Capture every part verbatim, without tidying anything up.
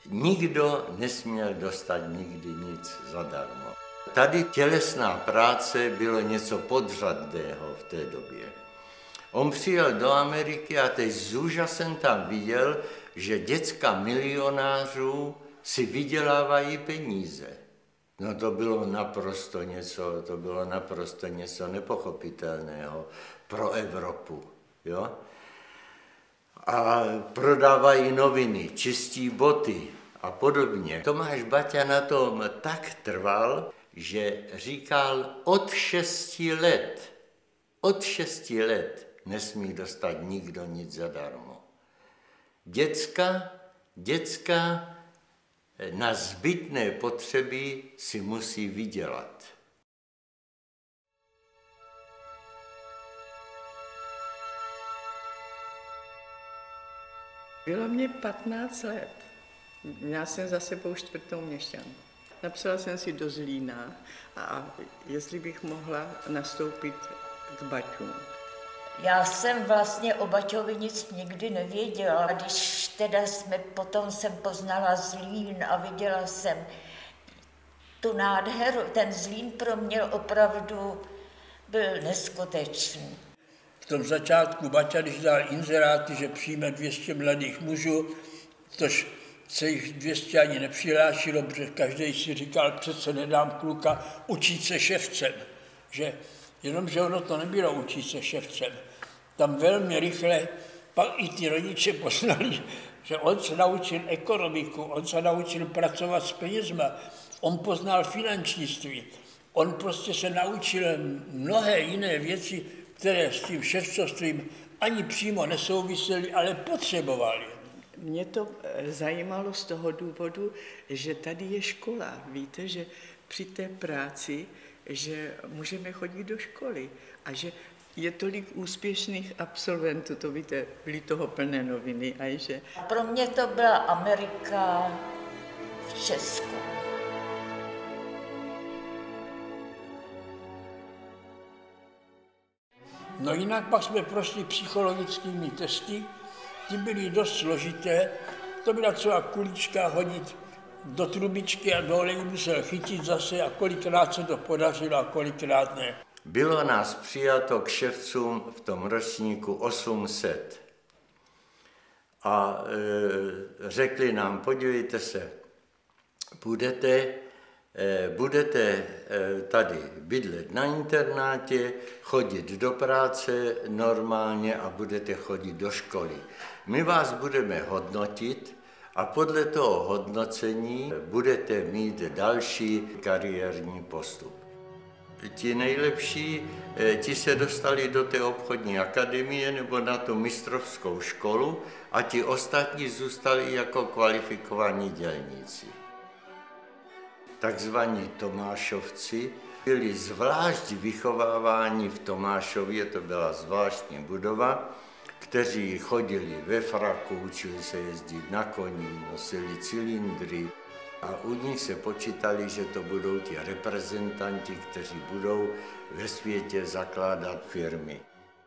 Nikdo nesměl dostat nikdy nic zadarmo. Tady tělesná práce bylo něco podřadného v té době. On přijel do Ameriky a teď s úžasem tam viděl, že děcka milionářů si vydělávají peníze. No to bylo naprosto něco, to bylo naprosto něco nepochopitelného pro Evropu, jo? A prodávají noviny, čistí boty a podobně. Tomáš Baťa na tom tak trval, že říkal od šesti let, od šesti let nesmí dostat nikdo nic zadarmo. Děcka, děcka na zbytné potřeby si musí vydělat. Bylo mě patnáct let. Měla jsem za sebou čtvrtou měšťanku. Napsala jsem si do Zlína a jestli bych mohla nastoupit k Baťům. Já jsem vlastně o Baťovi nic nikdy nevěděla. A když teda jsme, potom jsem poznala Zlín a viděla jsem tu nádheru, ten Zlín pro mě opravdu byl neskutečný. V tom začátku Baťa, když dal inzeráty, že přijme dvě stě mladých mužů, tož se jich dvě stě ani nepřihlášilo, protože každý si říkal, přece nedám kluka učit se ševcem. Že, jenomže ono to nebylo učit se ševcem. Tam velmi rychle pak i ty rodiče poznali, že on se naučil ekonomiku, on se naučil pracovat s penězma, on poznal finančnictví, on prostě se naučil mnohé jiné věci, které s tím ševcovstvím ani přímo nesouvisely, ale potřebovali. Mě to zajímalo z toho důvodu, že tady je škola. Víte, že při té práci, že můžeme chodit do školy a že je tolik úspěšných absolventů, to víte, byly toho plné noviny. A že... Pro mě to byla Amerika v Česku. No jinak pak jsme prošli psychologickými testy, ty byly dost složité. To byla třeba kulička hodit do trubičky a dole ji musel chytit zase a kolikrát se to podařilo a kolikrát ne. Bylo nás přijato k ševcům v tom ročníku osm set. A e, řekli nám, podívejte se, budete, e, budete e, tady bydlet na internátě, chodit do práce normálně a budete chodit do školy. My vás budeme hodnotit a podle toho hodnocení budete mít další kariérní postup. Ti nejlepší, ti se dostali do té obchodní akademie nebo na tu mistrovskou školu a ti ostatní zůstali jako kvalifikovaní dělníci. Takzvaní Tomášovci byli zvlášť vychováváni v Tomášově, to byla zvláštní budova, kteří chodili ve fraku, učili se jezdit na koni, nosili cylindry. A u nich se počítali, že to budou ti reprezentanti, kteří budou ve světě zakládat firmy.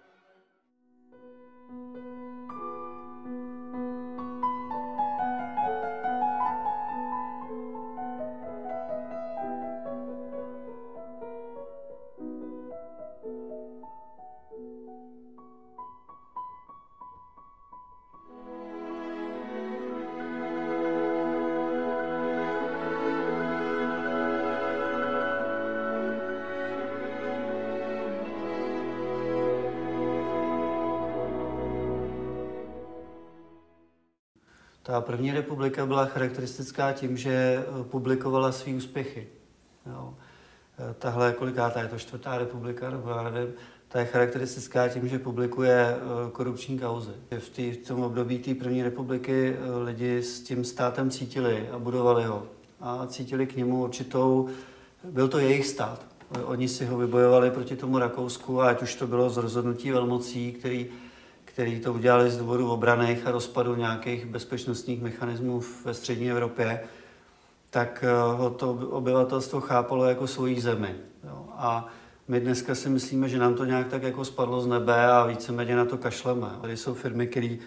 Ta první republika byla charakteristická tím, že publikovala svý úspěchy. Jo. Tahle, kolikátá je to, čtvrtá republika, nebo já nevím, ta je charakteristická tím, že publikuje korupční kauzy. V, tý, v tom období té první republiky lidi s tím státem cítili a budovali ho. A cítili k němu určitou, byl to jejich stát. Oni si ho vybojovali proti tomu Rakousku, a ať už to bylo z rozhodnutí velmocí, který který to udělali z důvodu obraných a rozpadu nějakých bezpečnostních mechanismů ve střední Evropě, tak ho to obyvatelstvo chápalo jako svoji zemi. Jo. A my dneska si myslíme, že nám to nějak tak jako spadlo z nebe a víceméně na to kašleme. Tady jsou firmy, které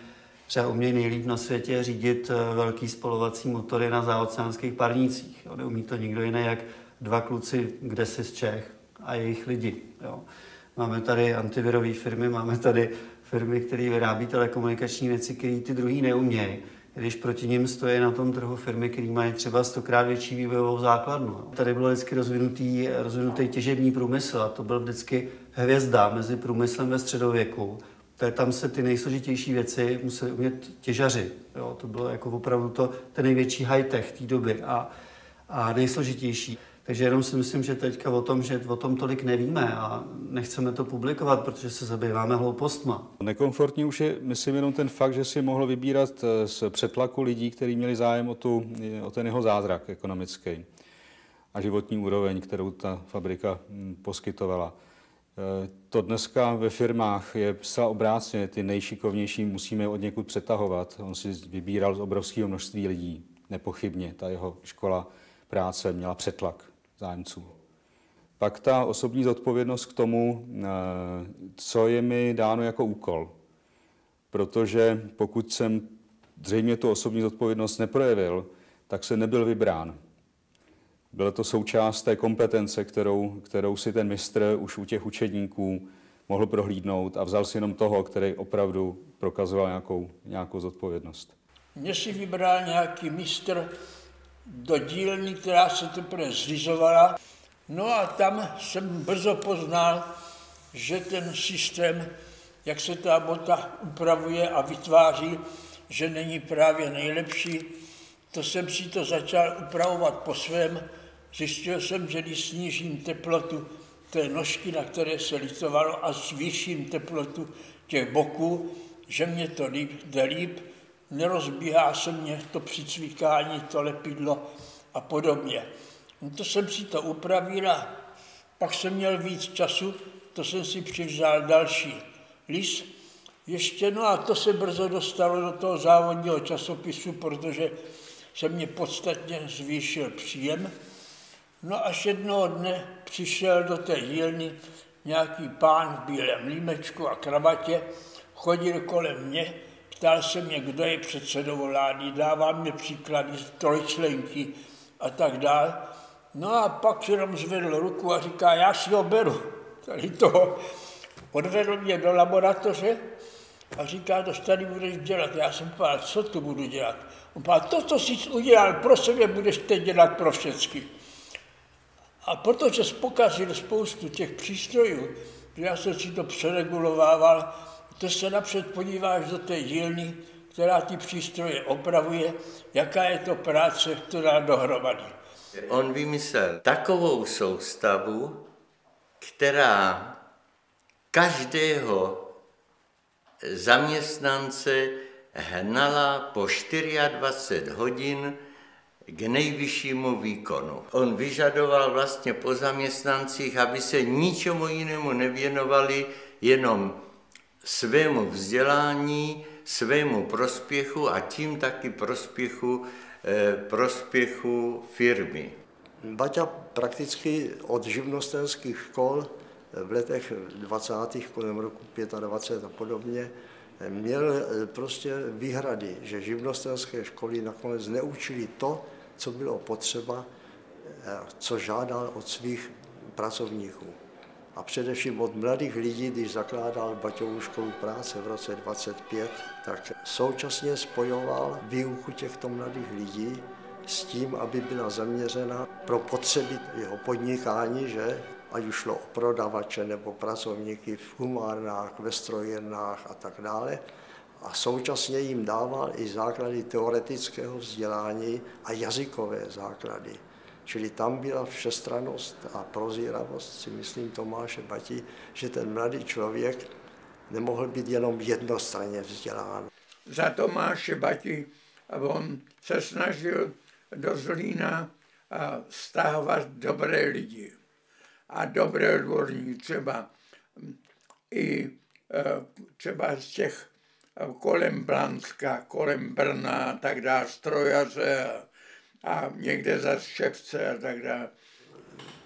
třeba umějí nejlíp na světě řídit velký spalovací motory na záoceánských parnících. Jo. Neumí to nikdo jiný, jak dva kluci kdesi z Čech a jejich lidi. Jo. Máme tady antivirové firmy, máme tady firmy, které vyrábí telekomunikační věci, které ty druhý neumějí. Když proti nim stojí na tom trhu firmy, které mají třeba stokrát větší vývojovou základnu. Tady byl vždycky rozvinutý, rozvinutý těžební průmysl a to byl vždycky hvězda mezi průmyslem ve středověku. Tak tam se ty nejsložitější věci museli umět těžaři. Jo, to bylo jako opravdu to, ten největší high-tech té doby a, a nejsložitější. Takže jenom si myslím, že teďka o tom, že o tom tolik nevíme a nechceme to publikovat, protože se zabýváme hloupostma. Nekomfortní už je, myslím, jenom ten fakt, že si mohl vybírat z přetlaku lidí, kteří měli zájem o, tu, o ten jeho zázrak ekonomický a životní úroveň, kterou ta fabrika poskytovala. To dneska ve firmách je zcela obráceně, ty nejšikovnější musíme od někud přetahovat. On si vybíral z obrovského množství lidí, nepochybně, ta jeho škola práce měla přetlak zájemců. Pak ta osobní zodpovědnost k tomu, co je mi dáno jako úkol. Protože pokud jsem zřejmě tu osobní zodpovědnost neprojevil, tak se nebyl vybrán. Byla to součást té kompetence, kterou, kterou si ten mistr už u těch učedníků mohl prohlídnout a vzal si jenom toho, který opravdu prokazoval nějakou, nějakou zodpovědnost. Mě si vybral nějaký mistr do dílny, která se teprve zřizovala. No a tam jsem brzo poznal, že ten systém, jak se ta bota upravuje a vytváří, že není právě nejlepší. To jsem si to začal upravovat po svém. Zjistil jsem, že když snížím teplotu té nožky, na které se litovalo, a zvýším teplotu těch boků, že mě to líp, jde líp, nerozbíhá se mě to přicvikání, to lepidlo a podobně. No to jsem si to upravil a pak jsem měl víc času, to jsem si přivzal další lis. Ještě, no a to se brzo dostalo do toho závodního časopisu, protože se mě podstatně zvýšil příjem. No až jednoho dne přišel do té dílny nějaký pán v bílém límečku a kravatě, chodil kolem mě, ptal se mě, kdo je předsedou vlády, dával mě příklady z trojčlenky a tak dále. No a pak jenom zvedl ruku a říká, já si ho beru. Tady toho. Odvedl mě do laboratoře a říká, to tady budeš dělat. Já jsem povedal, co tu budu dělat? On povedal, to, co jsi udělal pro sebe, budeš teď dělat pro všechny. A protože jsi pokazil spoustu těch přístrojů, že já jsem si to přeregulovával, to se napřed podíváš do té dílny, která ty přístroje opravuje, jaká je to práce, která dohromady. On vymyslel takovou soustavu, která každého zaměstnance hnala po dvacet čtyři hodin k nejvyššímu výkonu. On vyžadoval vlastně po zaměstnancích, aby se ničemu jinému nevěnovali, jenom svému vzdělání, svému prospěchu a tím taky prospěchu, eh, prospěchu firmy. Baťa prakticky od živnostenských škol v letech dvacátých kolem roku dvacet pět a podobně měl prostě výhrady, že živnostenské školy nakonec neučili to, co bylo potřeba, co žádal od svých pracovníků. A především od mladých lidí, když zakládal Baťovu školu práce v roce dvacet pět, tak současně spojoval výuku těchto mladých lidí s tím, aby byla zaměřena pro potřeby jeho podnikání, že ať už šlo o prodavače nebo pracovníky v humárnách, ve strojírnách a tak dále. A současně jim dával i základy teoretického vzdělání a jazykové základy. Čili tam byla všestrannost a prozíravost, si myslím, Tomáše Bati, že ten mladý člověk nemohl být jenom jednostranně vzdělán. Za Tomáše Bati on se snažil do Zlína stahovat dobré lidi a dobré odborníky, třeba i třeba z těch kolem Blanska, kolem Brna a tak dále, strojaře a někde za ševce a tak dále.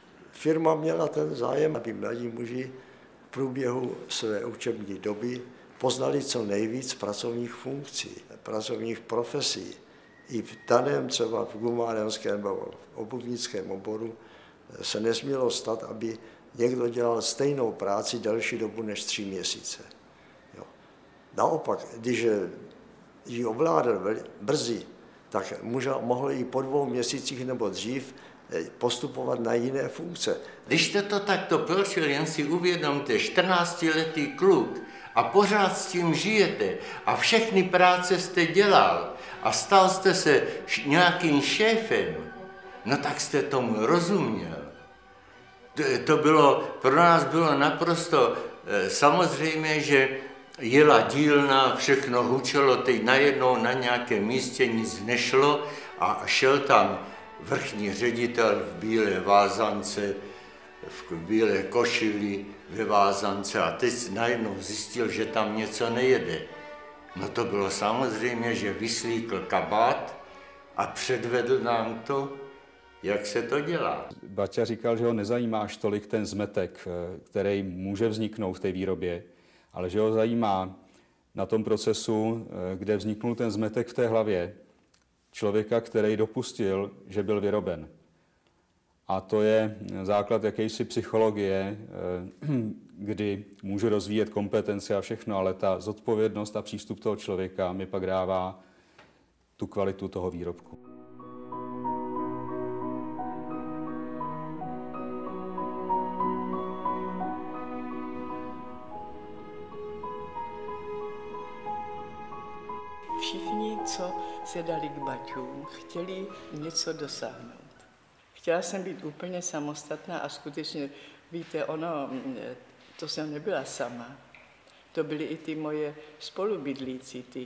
Firma měla ten zájem, aby mladí muži v průběhu své učební doby poznali co nejvíc pracovních funkcí, pracovních profesí. I v daném třeba v gumárenském nebo v obuvnickém oboru se nesmělo stát, aby někdo dělal stejnou práci delší dobu než tři měsíce. Jo. Naopak, když ji ovládal brzy, tak mohl i po dvou měsících nebo dřív postupovat na jiné funkce. Když jste to takto prošel, jen si uvědomte, čtrnáctiletý kluk a pořád s tím žijete a všechny práce jste dělal a stal jste se nějakým šéfem, no tak jste tomu rozuměl. To, to bylo, pro nás bylo naprosto e, samozřejmé, že jela dílna, všechno hučelo, teď najednou na nějakém místě nic nešlo a šel tam vrchní ředitel v bílé vázance, v bílé košili, ve vázance a teď najednou zjistil, že tam něco nejede. No to bylo samozřejmě, že vyslíkl kabát a předvedl nám to, jak se to dělá. Baťa říkal, že ho nezajímá až tolik ten zmetek, který může vzniknout v té výrobě, ale že ho zajímá na tom procesu, kde vzniknul ten zmetek v té hlavě, člověka, který dopustil, že byl vyroben. A to je základ jakési psychologie, kdy může rozvíjet kompetence a všechno, ale ta zodpovědnost a přístup toho člověka mi pak dává tu kvalitu toho výrobku. Všichni, co se dali k Baťům, chtěli něco dosáhnout. Chtěla jsem být úplně samostatná a skutečně, víte, ono, to jsem nebyla sama. To byly i ty moje spolubydlící, ty,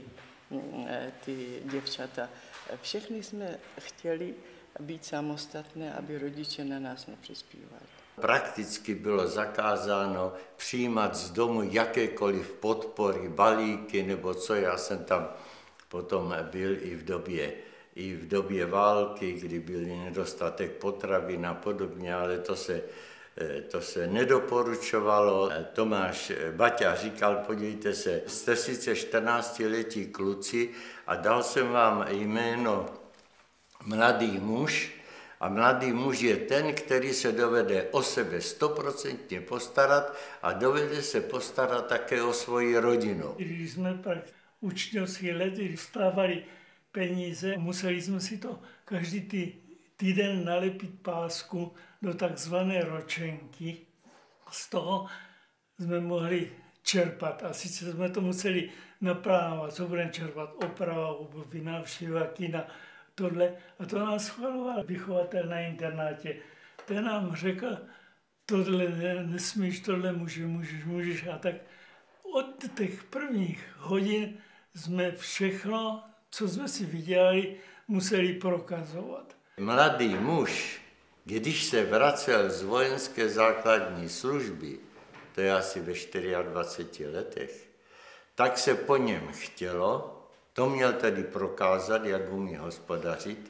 ty děvčata. Všechny jsme chtěli být samostatné, aby rodiče na nás nepřispívali. Prakticky bylo zakázáno přijímat z domu jakékoliv podpory, balíky nebo co. Já jsem tam potom byl i v době, i v době války, kdy byl nedostatek potravin a podobně, ale to se, to se nedoporučovalo. Tomáš Baťa říkal, podívejte se, jste sice čtrnáctiletí kluci a dal jsem vám jméno mladý muž, a mladý muž je ten, který se dovede o sebe stoprocentně postarat a dovede se postarat také o svoji rodinu. Když jsme pak učňovské lety vstávali peníze, museli jsme si to každý tý, týden nalepit pásku do takzvané ročenky. Z toho jsme mohli čerpat a sice jsme to museli naplánovat, co budeme čerpat, oprava obuvy, návštěva kina, tohle. A to nám schvaloval vychovatel na internátě. Ten nám řekl, tohle nesmíš, tohle můžeš, můžeš, můžeš. A tak od těch prvních hodin jsme všechno, co jsme si vydělali, museli prokazovat. Mladý muž, když se vracel z vojenské základní služby, to je asi ve dvaceti čtyřech letech, tak se po něm chtělo, to měl tedy prokázat, jak umí hospodařit,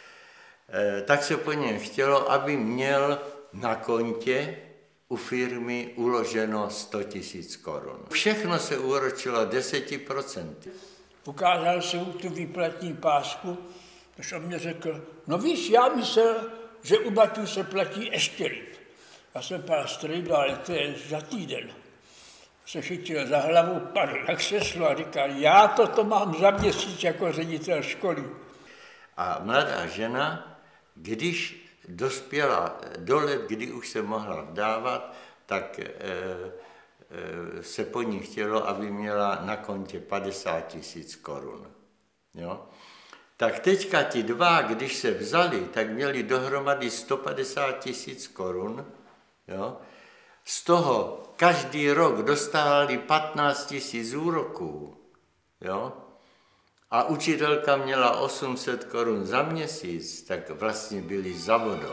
tak se po něm chtělo, aby měl na kontě u firmy uloženo sto tisíc korun. Všechno se úročilo deset procent. Ukázal jsem tu výplatní pásku, až on mě řekl, no víš, já myslel, že u Baťů se platí ještě líp. Já jsem pál strejdu, ale to je za týden. Se chytil za hlavu, padl na křeslo a říkal, já toto mám za měsíc jako ředitel školy. A mladá žena, když dospěla do let, kdy už se mohla vdávat, tak e, e, se po ní chtělo, aby měla na kontě padesát tisíc korun. Jo? Tak teďka ti dva, když se vzali, tak měli dohromady sto padesát tisíc korun. Jo? Z toho každý rok dostávali patnáct tisíc úroků. Jo? A učitelka měla osm set korun za měsíc, tak vlastně byli za vodou.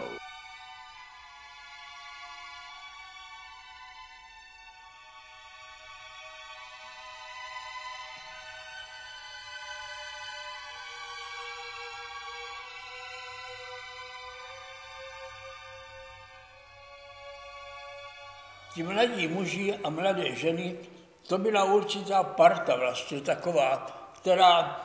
Ti mladí muži a mladé ženy To byla určitá parta vlastně taková, která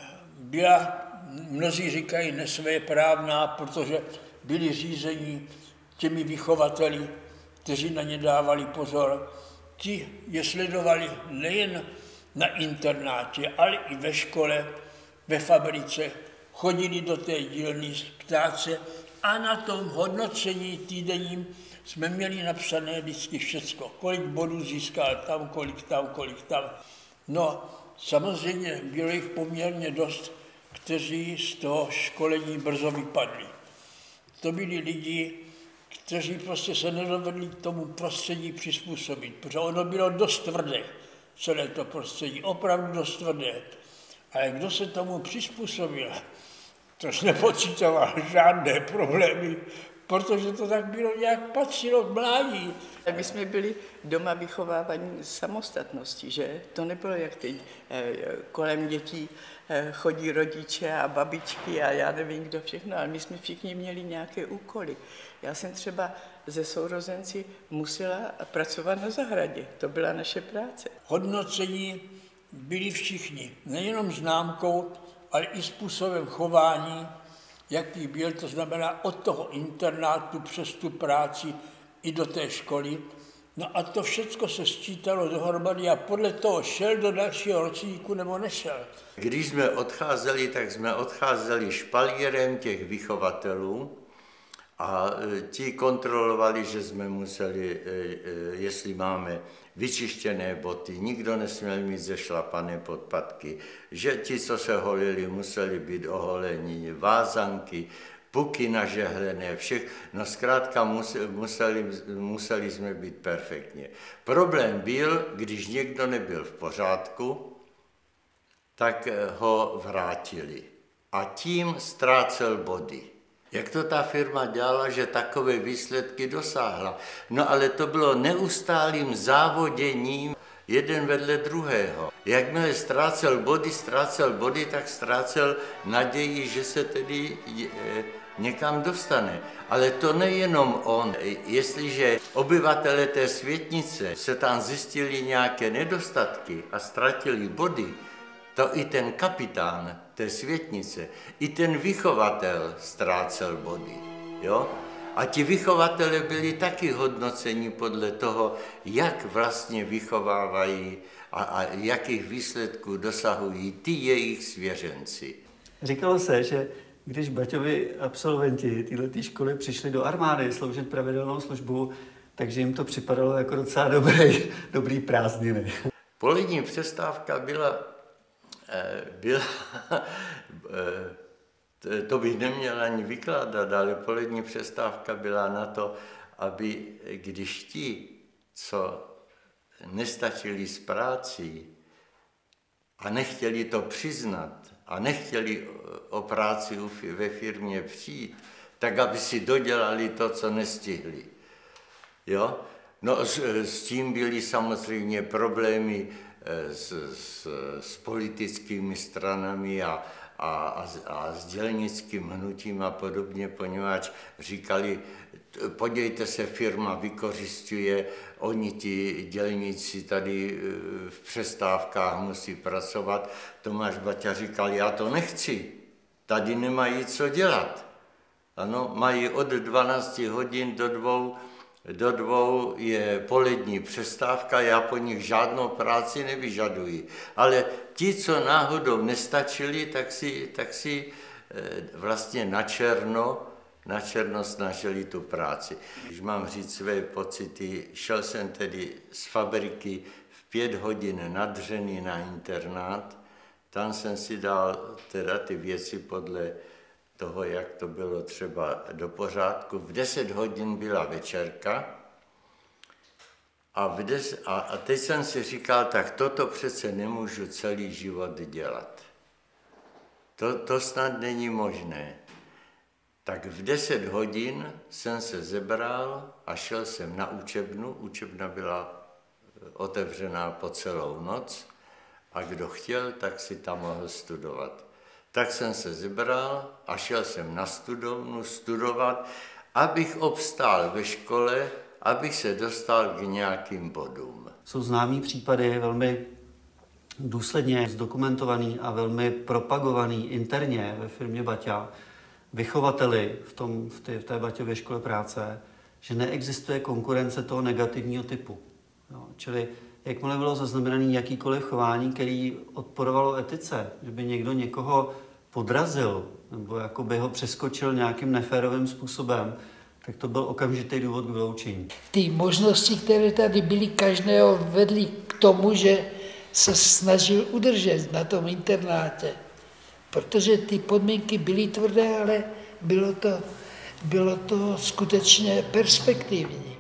byla, mnozí říkají, nesvéprávná, protože byli řízeni těmi vychovateli, kteří na ně dávali pozor. Ti je sledovali nejen na internátě, ale i ve škole, ve fabrice, chodili do té dílny ptát se a na tom hodnocení týdenním jsme měli napsané vždycky všecko. Kolik bodů získal tam, kolik tam, kolik tam. No, samozřejmě bylo jich poměrně dost, kteří z toho školení brzo vypadli. To byli lidi, kteří prostě se nedovedli tomu prostředí přizpůsobit, protože ono bylo dost tvrdé, celé to prostředí, opravdu dost tvrdé. Ale kdo se tomu přizpůsobil, to nepocitoval žádné problémy, protože to tak bylo, jak patřilo k mládí. My jsme byli doma vychovávaní samostatnosti, že? To nebylo jak teď. Kolem dětí chodí rodiče a babičky a já nevím, kdo všechno, ale my jsme všichni měli nějaké úkoly. Já jsem třeba ze sourozenci musela pracovat na zahradě. To byla naše práce. Hodnocení byli všichni, nejenom známkou, ale i způsobem chování, jaký byl, to znamená od toho internátu přes tu práci i do té školy. No a to všechno se sčítalo dohromady a podle toho šel do dalšího ročníku nebo nešel. Když jsme odcházeli, tak jsme odcházeli špalírem těch vychovatelů a ti kontrolovali, že jsme museli, jestli máme vyčištěné boty, nikdo nesměl mít zešlapané podpatky, že ti, co se holili, museli být oholení, vázanky, puky nažehlené, všech, no zkrátka museli, museli jsme být perfektně. Problém byl, když někdo nebyl v pořádku, tak ho vrátili a tím ztrácel body. Jak to ta firma dělala, že takové výsledky dosáhla? No ale to bylo neustálým závoděním jeden vedle druhého. Jakmile ztrácel body, ztrácel body, tak ztrácel naději, že se tedy někam dostane. Ale to nejenom on. Jestliže obyvatele té světnice se tam zjistili nějaké nedostatky a ztratili body, to i ten kapitán té světnice, i ten vychovatel ztrácel body. Jo? A ti vychovatele byli taky hodnoceni podle toho, jak vlastně vychovávají a, a jakých výsledků dosahují ty jejich svěřenci. Říkalo se, že když Baťovi absolventi této školy přišli do armády sloužit pravidelnou službu, takže jim to připadalo jako docela dobrý, dobrý prázdniny. Polední přestávka byla, byla to bych neměl ani vykládat, ale polední přestávka byla na to, aby když ti, co nestačili s prácí a nechtěli to přiznat a nechtěli o práci ve firmě přijít, tak aby si dodělali to, co nestihli. Jo? No s, s tím byly samozřejmě problémy s, s, s politickými stranami a, a, a, a s dělnickým hnutím a podobně, poněvadž říkali, podívejte se, firma vykořisťuje, oni ti dělníci tady v přestávkách musí pracovat. Tomáš Baťa říkal, já to nechci, tady nemají co dělat. Ano, mají od dvanácti hodin do dvou, do dvou je polední přestávka, já po nich žádnou práci nevyžaduji. Ale ti, co náhodou nestačili, tak si, tak si vlastně načerno, načerno snažili tu práci. Když mám říct své pocity, šel jsem tedy z fabriky v pět hodin nadřený na internát, tam jsem si dal teda ty věci podle toho, jak to bylo třeba do pořádku. V deset hodin byla večerka a, v des, a, a teď jsem si říkal, tak toto přece nemůžu celý život dělat. To, to snad není možné. Tak v deset hodin jsem se zebral a šel jsem na učebnu. Učebna byla otevřená po celou noc a kdo chtěl, tak si tam mohl studovat. Tak jsem se zebral a šel jsem na studovnu studovat, abych obstál ve škole, abych se dostal k nějakým bodům. Jsou známý případy, velmi důsledně zdokumentovaný a velmi propagovaný interně ve firmě Baťa, vychovateli v, tom, v, té, v té Baťově škole práce, že neexistuje konkurence toho negativního typu. Jo, čili jakmile bylo zaznamenané jakýkoliv chování, který odporovalo etice, že by někdo někoho podrazil nebo jakoby ho přeskočil nějakým neférovým způsobem, tak to byl okamžitý důvod k vyloučení. Ty možnosti, které tady byly, každého vedly k tomu, že se snažil udržet na tom internátě. Protože ty podmínky byly tvrdé, ale bylo to, bylo to skutečně perspektivní.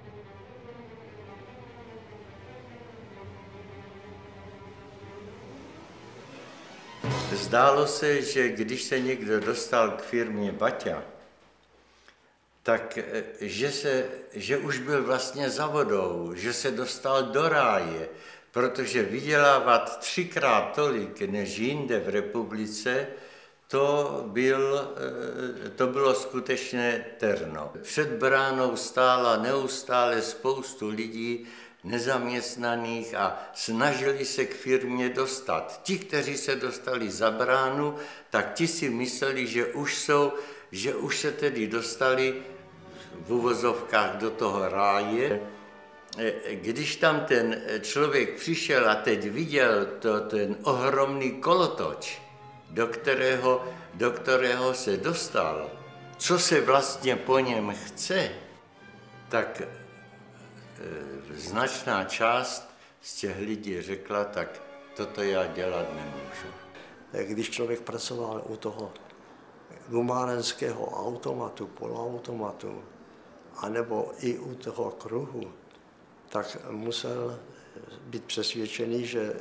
Zdálo se, že když se někdo dostal k firmě Baťa, tak že, se, že už byl vlastně za vodou, že se dostal do ráje, protože vydělávat třikrát tolik než jinde v republice, to, byl, to bylo skutečně terno. Před bránou stála neustále spoustu lidí nezaměstnaných a snažili se k firmě dostat. Ti, kteří se dostali za bránu, tak ti si mysleli, že už, jsou, že už se tedy dostali v uvozovkách do toho ráje. Když tam ten člověk přišel a teď viděl to, ten ohromný kolotoč, do kterého, do kterého se dostal, co se vlastně po něm chce, tak značná část z těch lidí řekla, tak toto já dělat nemůžu. Když člověk pracoval u toho gumárenského automatu, poloautomatu, anebo i u toho kruhu, tak musel být přesvědčený, že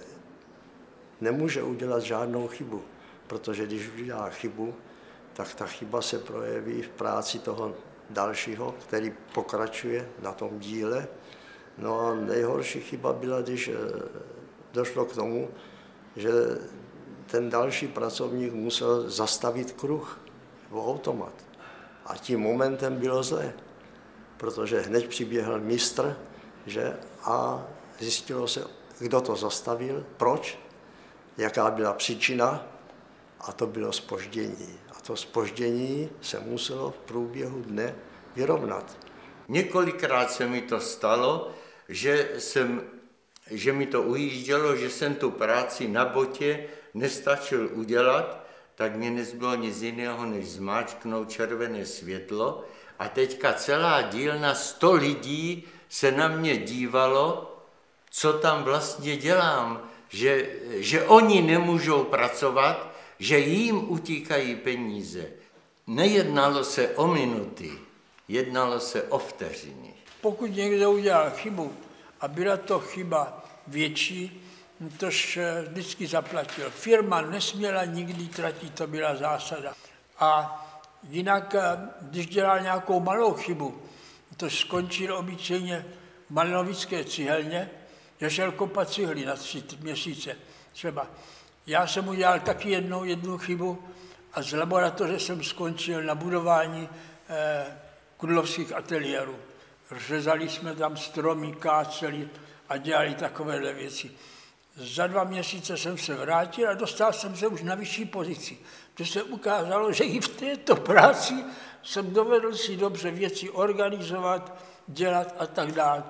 nemůže udělat žádnou chybu, protože když udělá chybu, tak ta chyba se projeví v práci toho dalšího, který pokračuje na tom díle. No a nejhorší chyba byla, když došlo k tomu, že ten další pracovník musel zastavit kruh nebo automat. A tím momentem bylo zlé, protože hned přiběhl mistr, že a zjistilo se, kdo to zastavil, proč, jaká byla příčina, a to bylo zpoždění. A to zpoždění se muselo v průběhu dne vyrovnat. Několikrát se mi to stalo, že, jsem, že mi to ujíždělo, že jsem tu práci na botě nestačil udělat, tak mě nezbylo nic jiného, než zmáčknout červené světlo. A teďka celá dílna, sto lidí se na mě dívalo, co tam vlastně dělám, že, že oni nemůžou pracovat, že jim utíkají peníze. Nejednalo se o minuty, jednalo se o vteřiny. Pokud někdo udělal chybu a byla to chyba větší, tož vždycky zaplatil. Firma nesměla nikdy tratit, to byla zásada. A jinak, když dělal nějakou malou chybu, to skončil obyčejně v malinovické cihelně, že šel kopat cihly na tři měsíce třeba. Já jsem udělal taky jednou jednu chybu a z laboratoře jsem skončil na budování eh, kudlovských ateliérů. Řezali jsme tam stromy, káceli a dělali takovéhle věci. Za dva měsíce jsem se vrátil a dostal jsem se už na vyšší pozici. To se ukázalo, že i v této práci jsem dovedl si dobře věci organizovat, dělat a tak dále.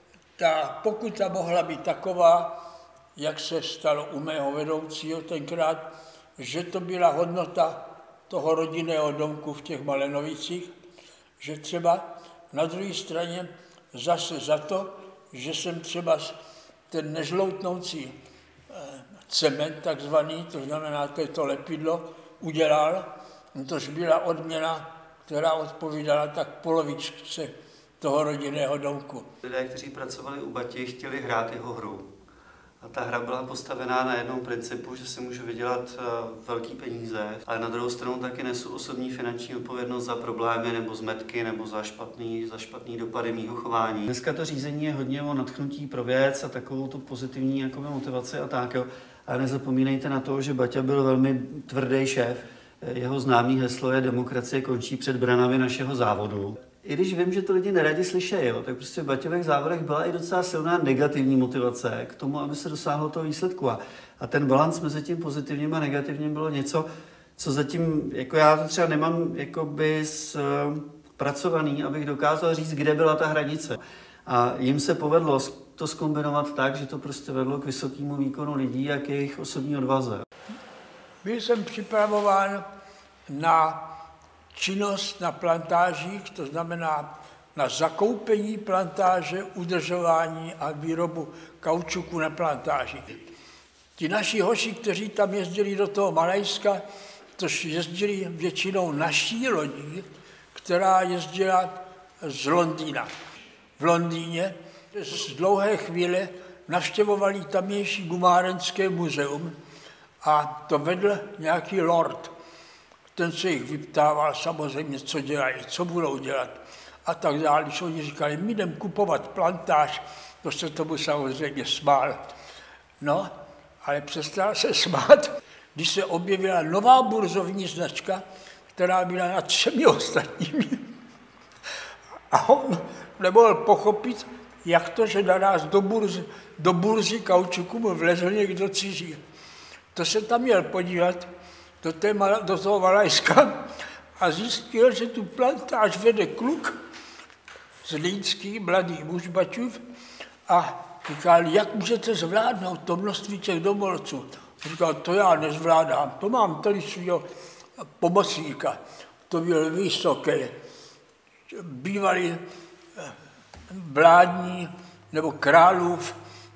Ta pokuta mohla být taková, jak se stalo u mého vedoucího tenkrát, že to byla hodnota toho rodinného domku v těch Malenovicích, že třeba na druhé straně zase za to, že jsem třeba ten nežloutnoucí cement takzvaný, to znamená, to je to lepidlo, udělal, tož byla odměna, která odpovídala tak polovičce toho rodinného domku. Lidé, kteří pracovali u Bati, chtěli hrát jeho hru. A ta hra byla postavená na jednom principu, že si můžu vydělat velký peníze, ale na druhou stranu taky nesu osobní finanční odpovědnost za problémy nebo zmetky nebo za špatný, za špatný dopady mýho chování. Dneska to řízení je hodně o nadchnutí pro věc a takovou tu pozitivní jakoby, motivaci a tak. Jo. Ale nezapomínejte na to, že Baťa byl velmi tvrdý šéf. Jeho známý heslo je demokracie končí před branami našeho závodu. i když vím, že to lidi neradi slyšejí, jo, tak prostě v Baťových závodech byla i docela silná negativní motivace k tomu, aby se dosáhlo toho výsledku. A, a ten balans mezi tím pozitivním a negativním bylo něco, co zatím, jako já to třeba nemám jakoby zpracovaný, abych dokázal říct, kde byla ta hranice. A jim se povedlo to zkombinovat tak, že to prostě vedlo k vysokému výkonu lidí a k jejich osobní odvaze. Byl jsem připravován na činnost na plantážích, to znamená na zakoupení plantáže, udržování a výrobu kaučuku na plantáži. Ti naši hoši, kteří tam jezdili do toho Malajska, tož jezdili většinou naší lodí, která jezdila z Londýna. V Londýně z dlouhé chvíle navštěvovali tamější gumárenské muzeum a to vedl nějaký lord. Ten se jich vyptával samozřejmě, co dělají, co budou dělat a tak dále. Když oni říkali, my jdem kupovat plantáž, to se tomu samozřejmě smál. No, ale přestal se smát, když se objevila nová burzovní značka, která byla nad všemi ostatními. A on nemohl pochopit, jak to, že naraz do burzy, do burzy kaučuku mu vlezl někdo cizí. To se tam měl podívat do, té, do toho Malajska a zjistil, že tu plantáž vede kluk zlínský, mladý muž Baťův a říkal, jak můžete zvládnout to množství těch domorodců. Říkal, to já nezvládám, to mám tady svého pomocníka. To byl vysoký, bývalý vládní nebo králův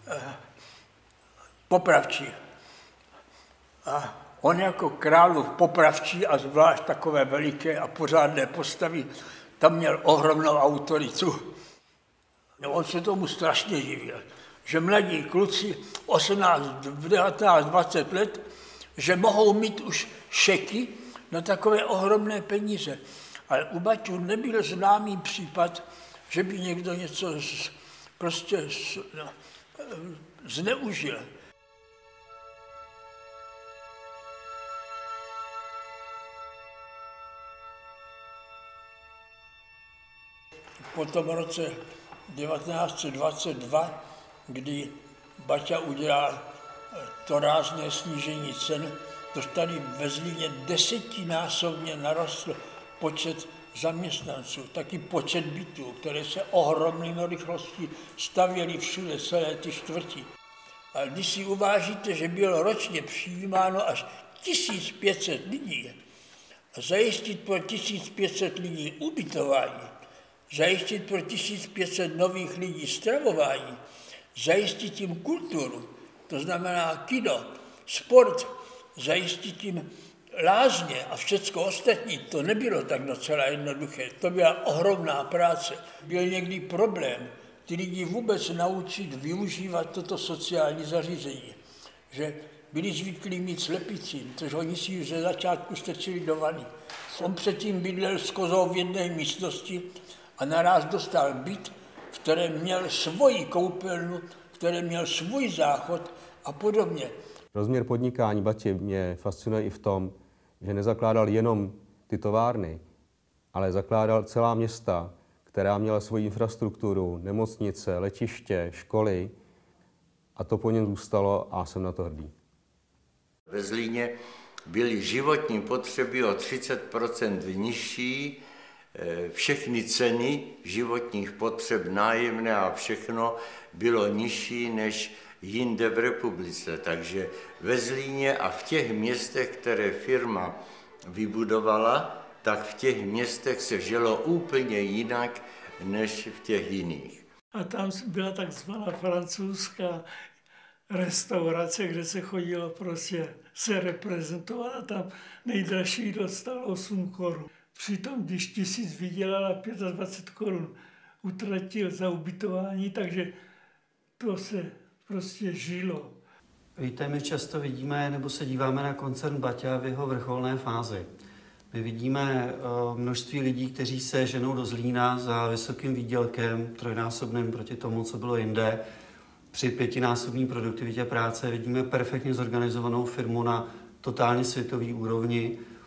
popravčí. A on jako králův popravčí a zvlášť takové veliké a pořádné postavy, tam měl ohromnou autoritu. No, on se tomu strašně divil, že mladí kluci osmnáct, devatenáct, dvacet let, že mohou mít už šeky na takové ohromné peníze. Ale u Baťů nebyl známý případ, že by někdo něco z, prostě z, no, zneužil. Po tom roce devatenáct set dvacet dva, kdy Baťa udělal to rázné snížení cen, to tady ve Zlíně desetinásobně narostl počet zaměstnanců, taky počet bytů, které se ohromnou rychlostí stavěly všude, celé ty čtvrti. A když si uvážíte, že bylo ročně přijímáno až tisíc pět set lidí, a zajistit pro tisíc pět set lidí ubytování, zajistit pro tisíc pět set nových lidí stravování, zajistit jim kulturu, to znamená kino, sport, zajistit jim lázně a všecko ostatní, to nebylo tak docela jednoduché. To byla ohromná práce. Byl někdy problém ty lidi vůbec naučit využívat toto sociální zařízení. Že byli zvyklí mít slepici, což oni si už ze začátku strčili do vany. On předtím bydlel s kozou v jedné místnosti a naraz dostal byt, v kterém měl svoji koupelnu, v kterém měl svůj záchod a podobně. Rozměr podnikání Bati mě fascinuje i v tom, že nezakládal jenom ty továrny, ale zakládal celá města, která měla svoji infrastrukturu, nemocnice, letiště, školy a to po něm zůstalo a jsem na to hrdý. Ve Zlíně byly životní potřeby o třicet procent nižší, všechny ceny životních potřeb, nájemné a všechno bylo nižší než jinde v republice. Takže ve Zlíně a v těch městech, které firma vybudovala, tak v těch městech se žilo úplně jinak než v těch jiných. A tam byla takzvaná francouzská restaurace, kde se chodilo prostě se reprezentovat a tam nejdražší dostal osm korun. Přitom, když tisíc vydělala dvacet pět korun, utratil za ubytování, takže to se prostě žilo. Víte, my často vidíme nebo se díváme na koncern Baťa v jeho vrcholné fázi. My vidíme množství lidí, kteří se ženou do Zlína za vysokým výdělkem, trojnásobným proti tomu, co bylo jinde. Při pětinásobné produktivitě práce vidíme perfektně zorganizovanou firmu na totálně světové úrovni.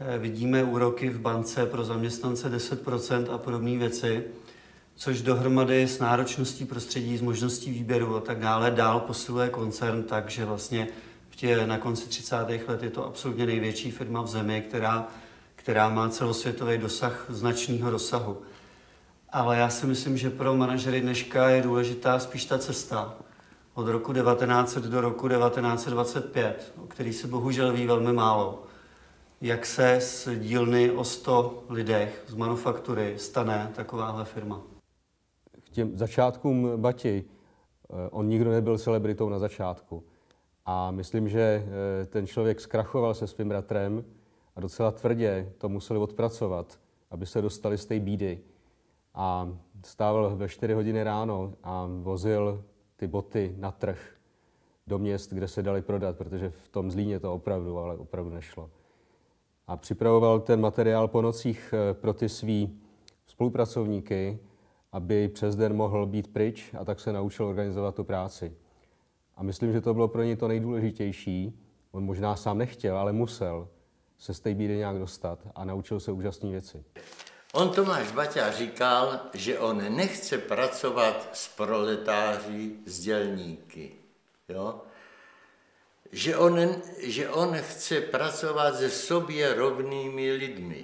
vidíme úroky v bance pro zaměstnance deset procent a podobné věci, což dohromady s náročností prostředí, s možností výběru a tak dále dál posiluje koncern, takže vlastně v tě, na konci třicátých let je to absolutně největší firma v zemi, která, která má celosvětový dosah značného rozsahu. Ale já si myslím, že pro manažery dneška je důležitá spíš ta cesta od roku devatenáct set do roku devatenáct set dvacet pět, o který se bohužel ví velmi málo. Jak se z dílny o sto lidech z manufaktury stane takováhle firma? K těm začátkům Bati, on nikdo nebyl celebritou na začátku. A myslím, že ten člověk zkrachoval se svým bratrem a docela tvrdě to museli odpracovat, aby se dostali z té bídy. A stával ve čtyři hodiny ráno a vozil ty boty na trh do měst, kde se dali prodat, protože v tom Zlíně to opravdu, ale opravdu nešlo. A připravoval ten materiál po nocích pro ty svý spolupracovníky, aby přes den mohl být pryč, a tak se naučil organizovat tu práci. A myslím, že to bylo pro něj to nejdůležitější. On možná sám nechtěl, ale musel se z té bídy nějak dostat a naučil se úžasné věci. On Tomáš Baťa říkal, že on nechce pracovat s proletáři, s dělníky. Jo? Že, on, že on chce pracovat se sobě rovnými lidmi.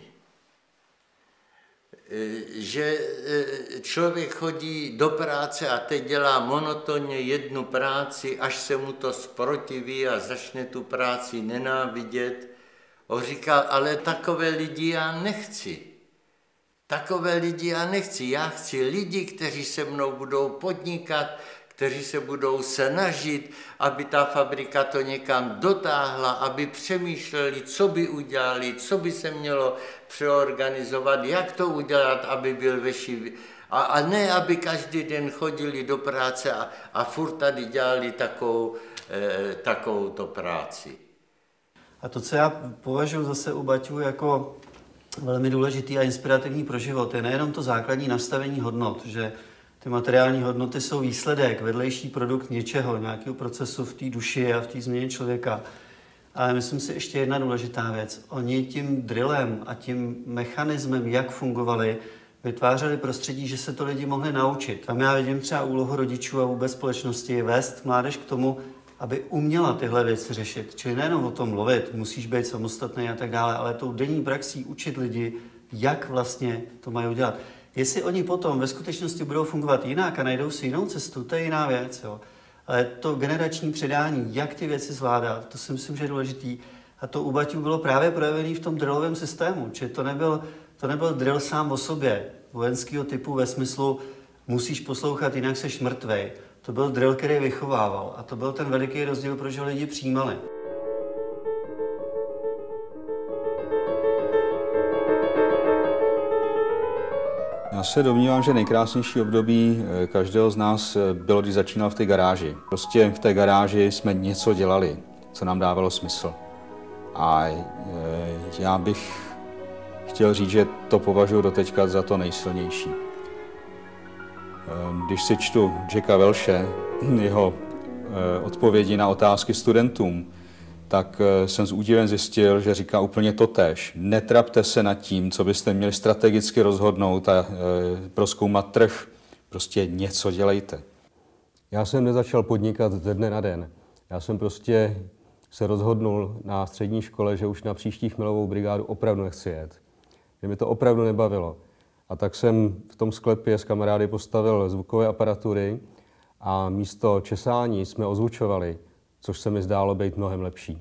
Že člověk chodí do práce a teď dělá monotonně jednu práci, až se mu to zprotiví a začne tu práci nenávidět. On říkal, ale takové lidi já nechci. Takové lidi já nechci. Já chci lidi, kteří se mnou budou podnikat, kteří se budou snažit, aby ta fabrika to někam dotáhla, aby přemýšleli, co by udělali, co by se mělo přeorganizovat, jak to udělat, aby byl vyšší. A, a ne, aby každý den chodili do práce a, a furt tady dělali takovou, eh, takovouto práci. A to, co já považuji zase u Baťů jako velmi důležitý a inspirativní pro život, je nejenom to základní nastavení hodnot, že ty materiální hodnoty jsou výsledek, vedlejší produkt něčeho, nějakého procesu v té duši a v té změně člověka. Ale myslím si ještě jedna důležitá věc. Oni tím drillem a tím mechanismem, jak fungovali, vytvářeli prostředí, že se to lidi mohli naučit. Tam já vidím třeba úlohu rodičů a vůbec společnosti vést mládež k tomu, aby uměla tyhle věci řešit. Čili nejenom o tom mluvit, musíš být samostatný a tak dále, ale tou denní praxí učit lidi, jak vlastně to mají udělat. Jestli oni potom ve skutečnosti budou fungovat jinak a najdou si jinou cestu, to je jiná věc. Jo. Ale to generační předání, jak ty věci zvládat, to si myslím, že je důležitý. A to u Baťů bylo právě projevené v tom drillovém systému. Čili to nebyl, to nebyl drill sám o sobě, vojenského typu ve smyslu musíš poslouchat, jinak seš mrtvej. To byl drill, který vychovával. A to byl ten veliký rozdíl, proč ho lidi přijímali. Já se domnívám, že nejkrásnější období každého z nás bylo, když začínal v té garáži. Prostě v té garáži jsme něco dělali, co nám dávalo smysl. A já bych chtěl říct, že to považuji doteďka za to nejsilnější. Když si čtu Jacka Welshe, jeho odpovědi na otázky studentům, tak jsem s údivem zjistil, že říká úplně totéž. Netrapte se nad tím, co byste měli strategicky rozhodnout a prozkoumat trh. Prostě něco dělejte. Já jsem nezačal podnikat ze dne na den. Já jsem prostě se rozhodnul na střední škole, že už na příští chmelovou brigádu opravdu nechci jet. Že mi to opravdu nebavilo. A tak jsem v tom sklepě s kamarády postavil zvukové aparatury a místo česání jsme ozvučovali, což se mi zdálo být mnohem lepší.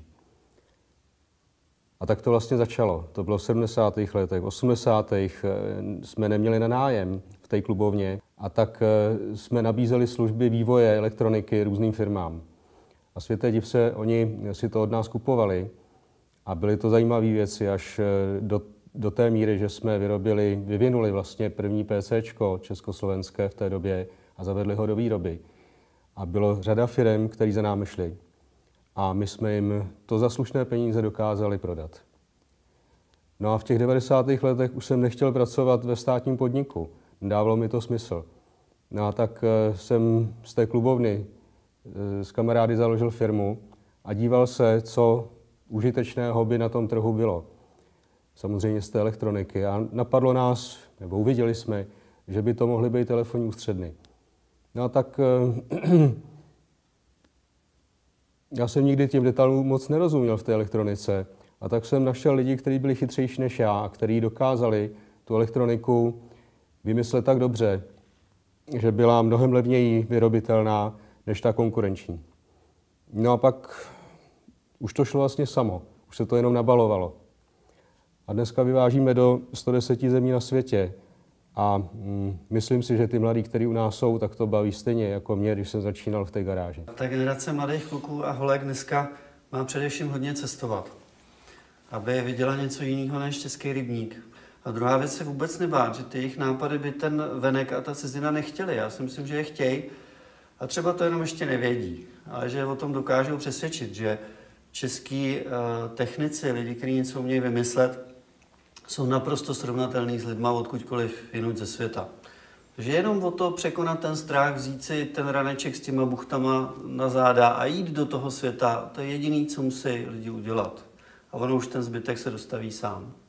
A tak to vlastně začalo. To bylo v sedmdesátých letech, v osmdesátých jsme neměli na nájem v té klubovně a tak jsme nabízeli služby vývoje elektroniky různým firmám. A světe div se, oni si to od nás kupovali a byly to zajímavé věci až do, do té míry, že jsme vyrobili, vyvinuli vlastně první PCčko československé v té době a zavedli ho do výroby. A bylo řada firem, které za námi šly. A my jsme jim to za slušné peníze dokázali prodat. No a v těch devadesátých letech už jsem nechtěl pracovat ve státním podniku. Dávalo mi to smysl. No a tak jsem z té klubovny s kamarády založil firmu a díval se, co užitečného by na tom trhu bylo. samozřejmě z té elektroniky. A napadlo nás, nebo uviděli jsme, že by to mohly být telefonní ústředny. No a tak já jsem nikdy těm detailům moc nerozuměl v té elektronice. A tak jsem našel lidi, kteří byli chytřejší než já, kteří dokázali tu elektroniku vymyslet tak dobře, že byla mnohem levněji vyrobitelná než ta konkurenční. No a pak už to šlo vlastně samo, už se to jenom nabalovalo. A dneska vyvážíme do sto deset zemí na světě. A mm, myslím si, že ty mladí, kteří u nás jsou, tak to baví stejně jako mě, když jsem začínal v té garáži. Ta generace mladých kluků a holek dneska má především hodně cestovat, aby viděla něco jiného než český rybník. A druhá věc se vůbec nebát, že ty jejich nápady by ten venek a ta cizina nechtěli. Já si myslím, že je chtějí a třeba to jenom ještě nevědí, ale že o tom dokážou přesvědčit, že český uh, technici, lidi, kteří něco umějí vymyslet, jsou naprosto srovnatelní s lidma odkudkoliv jinud ze světa. Takže jenom o to překonat ten strach, vzít si ten raneček s těma buchtama na záda a jít do toho světa, to je jediné, co musí lidi udělat. A ono už ten zbytek se dostaví sám.